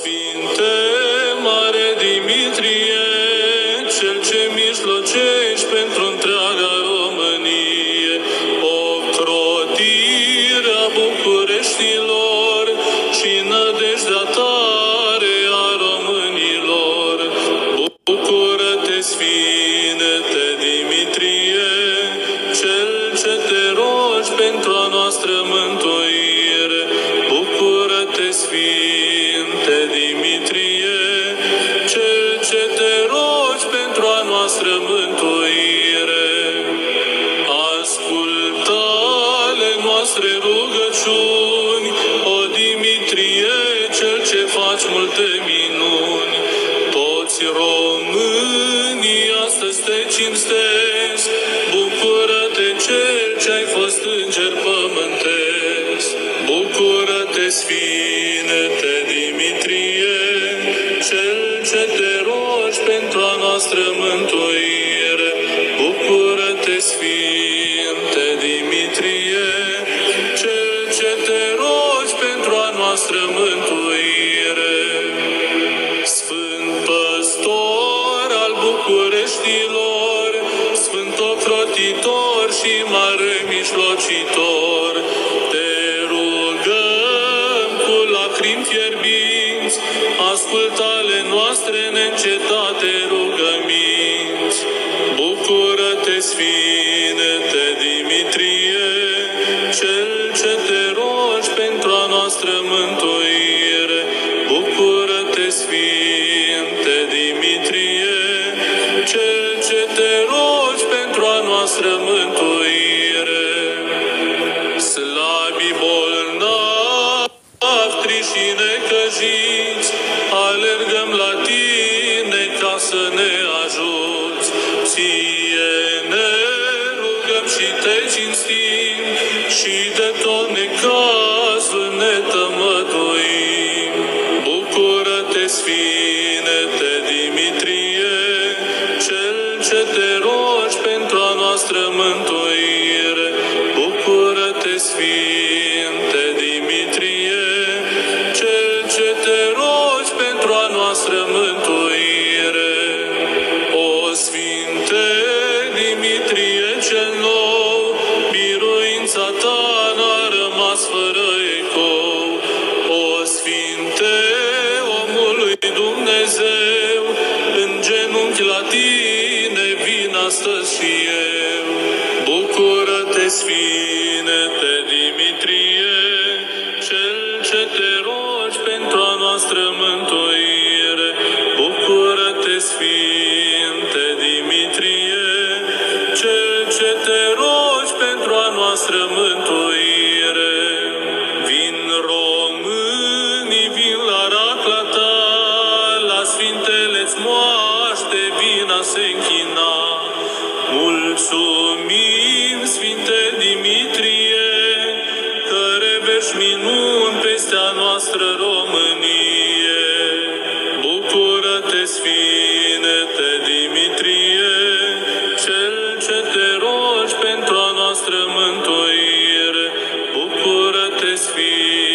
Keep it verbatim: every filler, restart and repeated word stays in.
Sfinte Mare Dimitrie, cel ce mijlocești pentru întreaga Românie, ocrotirea Bucureștilor și nădejdea tare a românilor. Bucură-te, Sfinte Dimitrie, cel ce te rogi pentru a noastră mântuire. Bucură-te, Sfinte Dimitrie, cel ce te rogi pentru a noastră mântuire. Ascultă ale noastre rugăciuni, o Dimitrie, cel ce faci multe minuni. Toți românii astăzi te cinstesc, bucură-te, cel ce ai fost înger pământesc. Bucură-te, Sfinte Dimitrie, cel ce te rogi pentru a noastră mântuire. Bucură-te, Sfinte Dimitrie, cel ce te rogi pentru a noastră mântuire. Sfânt păstor al Bucureștilor, sfânt ocrotitor și mare mijlocitor, te rugăm cu lacrimi fierbinți, ascultă ale noastre neîncetate rugăminți. Bucură-te, Sfinte Dimitrie, cel ce te rogi pentru a noastră mântuire. Bucură-te, Sfinte Dimitrie, cel ce te rogi pentru a noastră mântuire. Slabii bolnavi, triși și necăjiți, alergăm la tine ca să ne ajuți. Ție ne rugăm și te cinstim și de tot necazul ne tămăduim. Bucură-te, Sfinte Dimitrie, cel ce te rogi pentru a noastră mântuire. Bucură-te, Sfinte Dimitrie, cel ce te rogi pentru a noastră mântuire. O Sfinte Dimitrie cel nou, biruința ta n-a rămas fără ecou. O Sfinte omului Dumnezeu, în genunchi la tine vin astăzi și eu. Bucură-te, Sfinte Dimitrie, cel ce te rogi pentru a noastră mântuire. Bucură-te, Sfinte Dimitrie, cel ce te rogi pentru a noastră mântuire. Vin românii, vin la racla ta, la Sfintele-ți moaște vin a se închina. Mulțumim, Sfinte Dimitrie, că revești minuni peste a noastră Românie. Bucură-te, Sfinte Dimitrie, cel ce te rogi pentru a noastră mântuire. Bucură-te, Sfinte